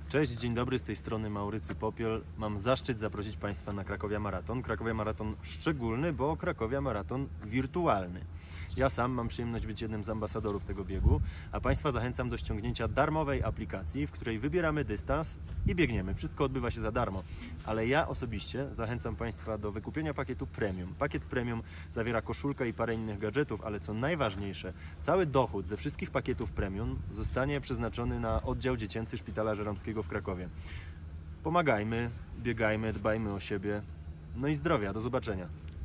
Cześć, dzień dobry, z tej strony Maurycy Popiel. Mam zaszczyt zaprosić Państwa na Krakowia Maraton. Krakowia Maraton szczególny, bo Krakowia Maraton wirtualny. Ja sam mam przyjemność być jednym z ambasadorów tego biegu, a Państwa zachęcam do ściągnięcia darmowej aplikacji, w której wybieramy dystans i biegniemy. Wszystko odbywa się za darmo, ale ja osobiście zachęcam Państwa do wykupienia pakietu premium. Pakiet premium zawiera koszulkę i parę innych gadżetów, ale co najważniejsze, cały dochód ze wszystkich pakietów premium zostanie przeznaczony na oddział dziecięcy Szpitala Żeromskiego w Krakowie. Pomagajmy, biegajmy, dbajmy o siebie. No i zdrowia, do zobaczenia.